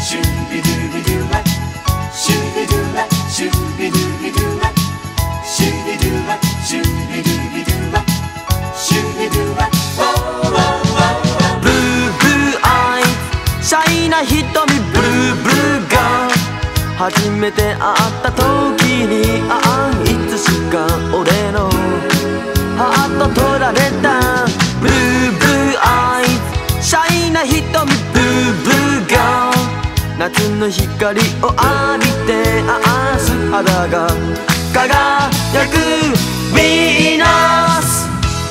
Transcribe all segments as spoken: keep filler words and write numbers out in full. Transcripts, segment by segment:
シュビドゥビドゥワシュビドゥワシュビドゥビドゥワシュビドゥワシュビドゥビドゥワシュビドゥワブルーブルーアイズシャイな瞳ブルーブルーが初めて会った時にああいつしか俺のハート取られたブルーブルーアイズシャイな瞳ブルーブルーが夏の光を浴びてああ素肌が輝くヴィーナス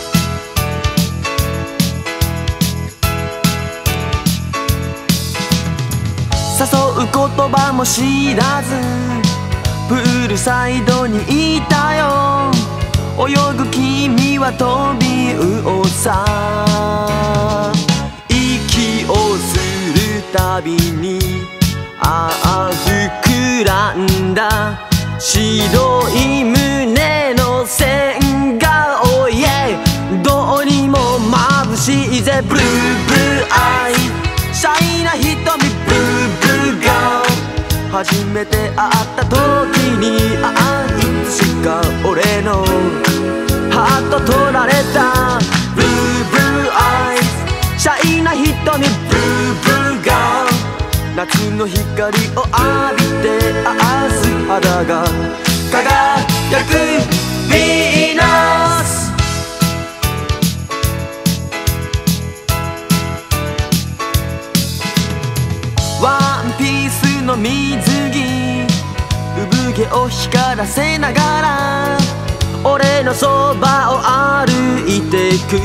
誘う言葉も知らずプールサイドにいたよ泳ぐ君は飛び魚さ息をするたびにああ膨らんだ白い胸の線がおいえどうにも眩しいぜブルーブルーアイシャイな瞳ブルーブルーが初めて会った時にああいつしか俺のハート取られたブルーブルーアイシャイな瞳ブルーブルーが夏の光を浴びてああ素肌が輝くヴィーナスワンピースの水着産毛を光らせながら俺のそばを歩いてく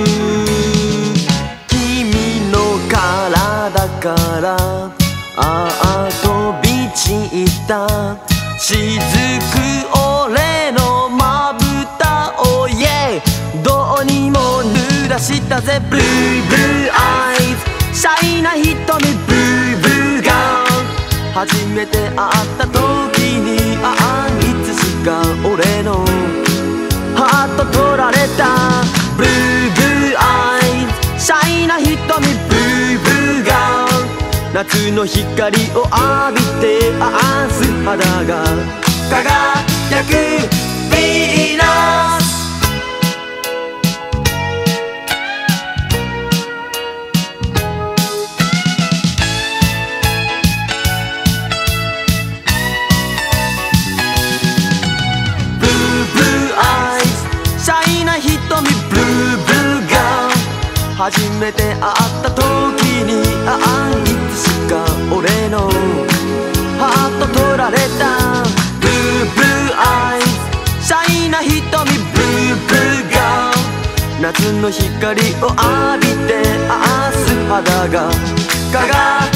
君の体からああ飛び散った雫俺のまぶたをイエイどうにも濡らしたぜブルーブルーアイズシャイな瞳ブルーブルーが初めて会った時にああいつしか俺のハート取られたブルーブルーアイズシャイな瞳ブルーブルーが夏の光を浴びてああ素肌が輝くヴィーナスブルーブルーアイズシャイな瞳ブルーブルーが初めて会った時にああいつしか俺のハート取られたブルーブルーアイズシャイな瞳ブルーブルーが夏の光を浴びてああ素肌が輝く